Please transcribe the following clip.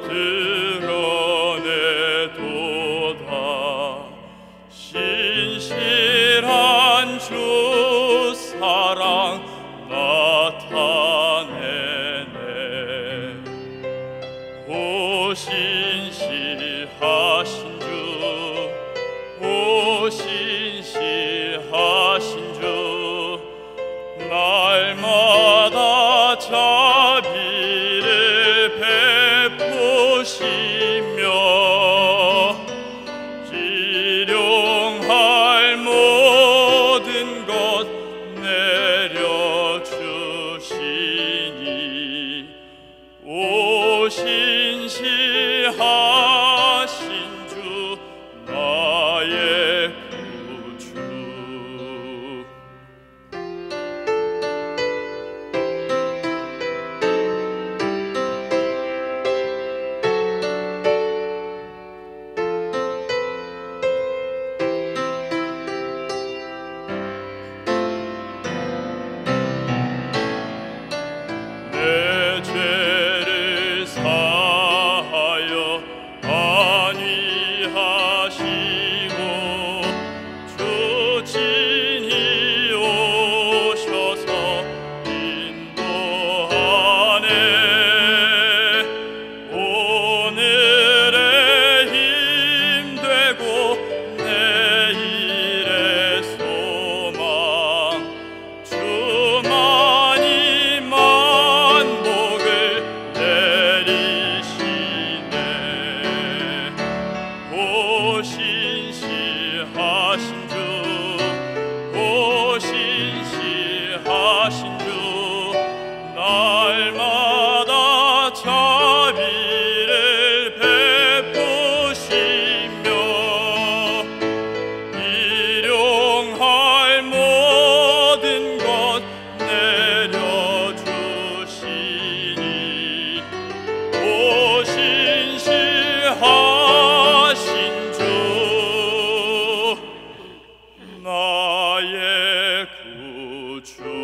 드러내도다. 신실한 주 사랑 나타내네. 오신실하신 주, 오신실하신 주, 날마다 자비를 베푸시며 일용할 모든 것 내려주시니 오신실하신 주 나의 구주. 내 죄를 사하여 안위하시고 주 친히 오셔서 인도하네. 오늘의 힘 되고 내일의 소망, 주만이 만복을 내리시네. 오신실하신 주, 오신실하신 주, 날마다 자비를 베푸시며 일용할 모든 것 내려주시니 오신실하신 주 나의 구주.